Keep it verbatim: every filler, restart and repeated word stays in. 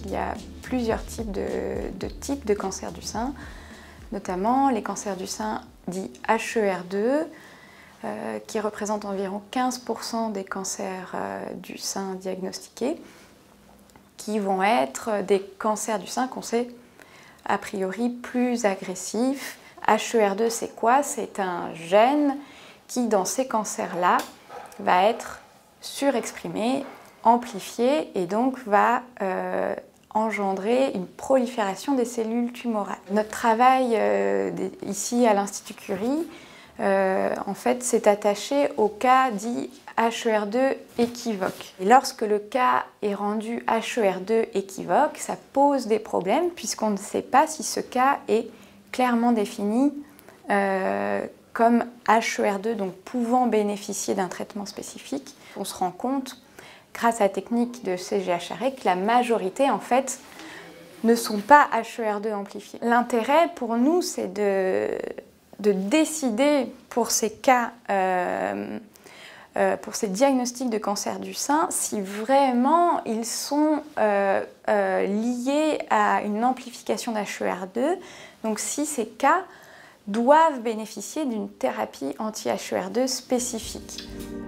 il y a plusieurs types de, de types de cancers du sein, notamment les cancers du sein dits H E R deux, euh, qui représentent environ quinze pour cent des cancers euh, du sein diagnostiqués, qui vont être des cancers du sein qu'on sait a priori plus agressifs. H E R deux, c'est quoi? C'est un gène qui, dans ces cancers-là, va être surexprimé, amplifié et donc va euh, engendrer une prolifération des cellules tumorales. Notre travail euh, ici à l'Institut Curie, euh, en fait, s'est attaché au cas dit H E R deux équivoque. Et lorsque le cas est rendu H E R deux équivoque, ça pose des problèmes puisqu'on ne sait pas si ce cas est clairement défini euh, comme H E R deux, donc pouvant bénéficier d'un traitement spécifique. On se rend compte, grâce à la technique de C G H R E, que la majorité, en fait, ne sont pas H E R deux amplifiés. L'intérêt pour nous, c'est de, de décider pour ces cas, euh, euh, pour ces diagnostics de cancer du sein, si vraiment ils sont euh, euh, liés à une amplification d'H E R deux, donc si ces cas doivent bénéficier d'une thérapie anti-H E R deux spécifique.